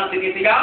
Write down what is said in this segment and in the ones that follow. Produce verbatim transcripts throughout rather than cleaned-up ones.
ang sinisigaw?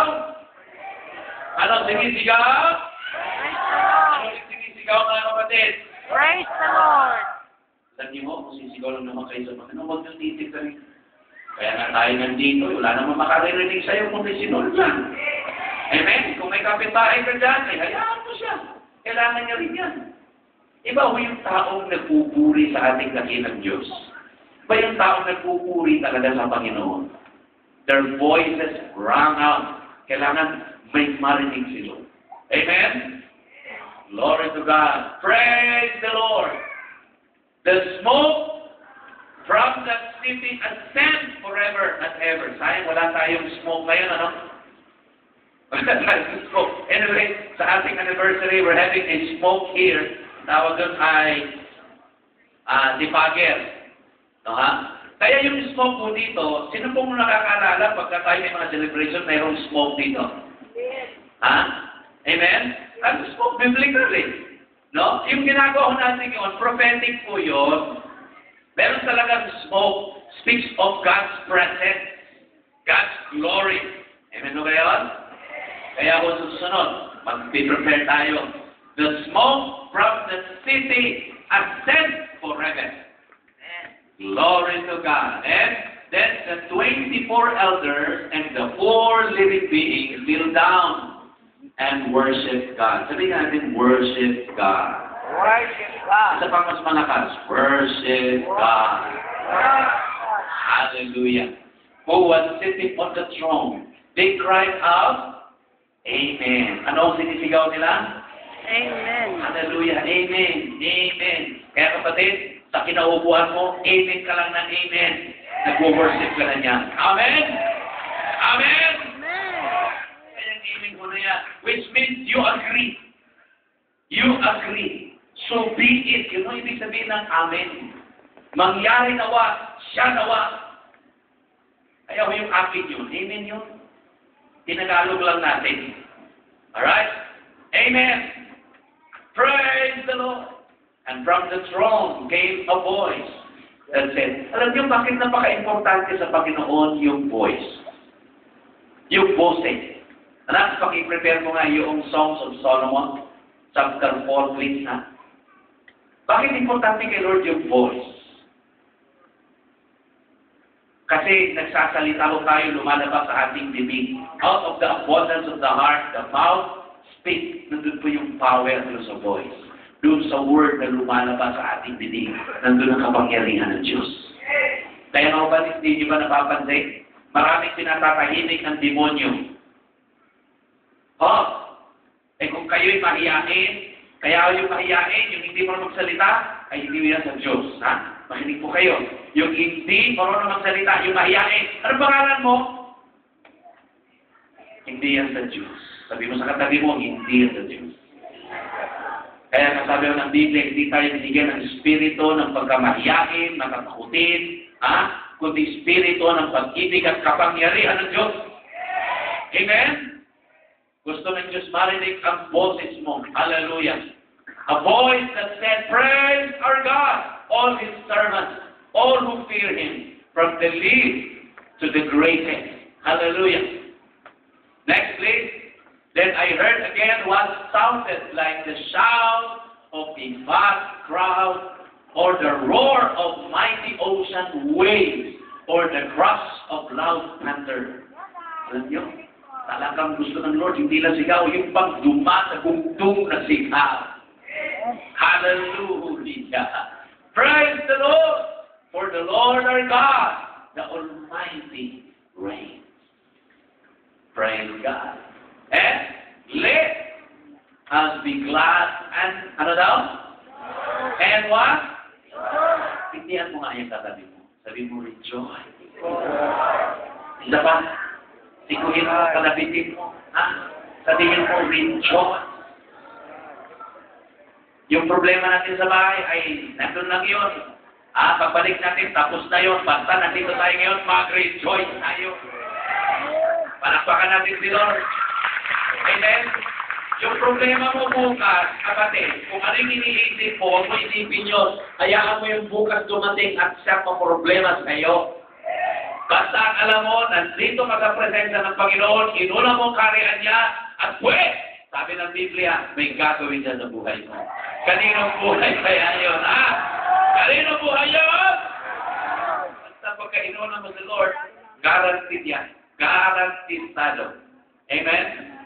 Anong sinisigaw? Praise the Lord. Anong sinisigaw, mga kapatid? Praise the Lord. Alam niyo mo, kung sisigaw lang naman kayo sa Panginoon, huwag niyong titig ka rin. Kaya nga tayo nandito, wala naman makaririnig sa'yo kung may sinul lang. Amen? Kung may kapitbahay ka dyan, ay hayaan mo siya. Kailangan niya rin yan. Iba ho yung taong nagpupuri sa ating dakilang Diyos. Iba yung taong nagpupuri talaga sa Panginoon. Their voices rang out. Kailangan may marinig sila. Amen? Glory to God. Praise the Lord. The smoke from that city ascends forever and ever. Sayang, wala tayong smoke ngayon, ano? Wala tayong smoke. Anyway, sa ating anniversary, we're having a smoke here. Tawag doon ay uh, dipager. No, ha? Kaya yung smoke po dito, sino pong nakakaalala pagka tayo may mga celebration, mayroong smoke dito? Ha? Amen? Ang smoke biblically. No? Yung ginagawa natin yun, prophetic po yun. Meron talagang smoke, speaks of God's presence, God's glory. Amen mo ba yun? Kaya kung susunod, mag-prepare tayo. The smoke from the city ascends forever. Glory to God. And then the twenty-four elders and the four living beings kneel down and worship God. Sabihin natin, worship God. Worship God. Isa pang mas malakas, worship God. Hallelujah. Who was sitting on the throne? They cried out, Amen. Ano ang sinisigaw nila? Amen. Hallelujah. Amen. Amen. Kaya kapatid, sa kinaupuan mo, amen ka lang ng amen. Nag-worship ka na niya. Amen? Amen? Amen. Kaya ang amen mo na yan. Which means you agree. You agree. So be it. Yun ang ibig sabihin ng amen. Mangyari nawa, siya nawa. Kaya yung akin yun. Amen yun. Tinagalog lang natin. Alright? Amen. Praise the Lord. And from the throne came a voice that said, alam niyo bakit napaka-importante sa Panginoon yung voice? Yung boses. Anak, paki-prepare mo nga yung Songs of Solomon, chapter four, please na. Bakit importante kay Lord yung voice? Kasi nagsasalita ko tayo, lumalabas sa ating bibig. Out of the abundance of the heart, the mouth speak. Nandun po yung power doon sa voice. Doon sa word na lumalabas sa ating bibig. Nandun ang kapangyarihan ng Diyos. Kaya mga kapatid, hindi niyo ba napapansin? Maraming pinatatahimik ng demonyo. Oh, eh kung kayo'y mahiyain, kaya yung mahiyain, yung hindi marunong magsalita, ay hindi yan sa Diyos. Ha? Makinig po kayo. Yung hindi marunong magsalita, yung mahiyain. Ano pangalan mo? Hindi yan sa Diyos. Sabi mo sa katabi mo, hindi yan sa Diyos. Kaya nasabi ko ng Biblia, hindi tayo binigyan ng espiritu ng pagkamahiyain, nakatakutin, ha? Kundi espiritu ng pag-ibig at kapangyarihan ng Diyos. Amen? Gusto ng Diyos marinig ang boses mo. Hallelujah. A voice that said, praise our God, all His servants, all who fear Him, from the least to the greatest. Hallelujah. Next, please. Then I heard again what sounded like the shout of a vast crowd, or the roar of mighty ocean waves, or the crush of loud thunder. Alam niyo, talagang gusto ng Lord, hindi lang sigaw, yung pang duma sa bugtong na sigaw. Hallelujah. Praise the Lord, for the Lord our God, the Almighty reigns. Praise God. And let us be glad and, ano daw? And what? Tindihan mo nga yung katabi mo. Sabi mo, rejoice. Isa pa? Sikuhin mo, kalabitin mo. Ha? Sabihin mo, rejoice. Yung problema natin sa bahay ay nandun lang yun. Ah, pagbalik natin, tapos na yun. Basta nandito tayo ngayon, mag-rejoice tayo. Palakpakan natin si Lord. Amen? Yung problema mo bukas, kapatid, kung ano yung iniisip mo, huwag mo isipin yun. Hayaan mo yung bukas dumating at siya pa problema sa iyo. Basta ang alam mo, nandito ka sa presensya ng Panginoon, inuna mo ang kaharian niya, at pwes, sabi ng Biblia, may gagawin niya sa buhay mo. Kaninong buhay kaya yun, ha? Kaninong buhay yun? Basta pagka inuna mo sa Lord, guaranteed yan. Guaranteed talo. Amen?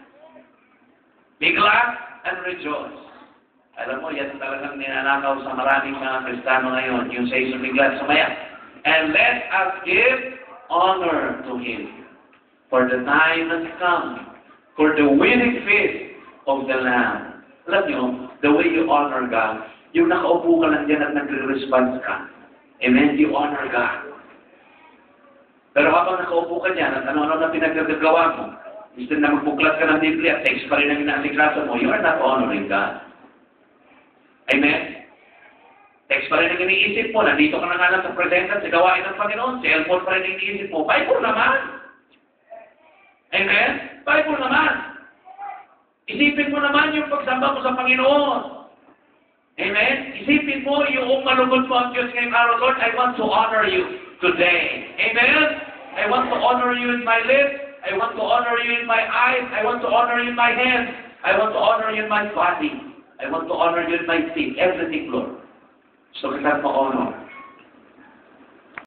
Be glad and rejoice. Alam mo, yan talagang ninanakaw sa maraming mga Kristiyano ngayon, yung sa isang bigla sumaya. And let us give honor to Him, for the time has come, for the winning feast of the Lamb. Alam nyo, the way you honor God, yung nakaupo ka lang dyan at nagre-response ka. Amen? You honor God. Pero habang nakaupo ka dyan at ano-ano na pinagagagawa mo, instead na magbuklat ka ng Biblia, text pa rin ang inasiklasa mo, you are not honoring God. Amen? Text pa rin ang iniisip mo, nandito ka na nga lang sa presensya, sa gawain ng Panginoon, cellphone pa rin ang iniisip mo, Bible naman. Amen? Bible naman. Isipin mo naman yung pagsamba mo sa Panginoon. Amen? Isipin mo yung malugod mo ang Diyos ngayong araw, Lord, I want to honor you today. Amen? I want to honor you in my lips. I want to honor you in my eyes. I want to honor you in my hands. I want to honor you in my body. I want to honor you in my feet. Everything, Lord. So kita mo honor.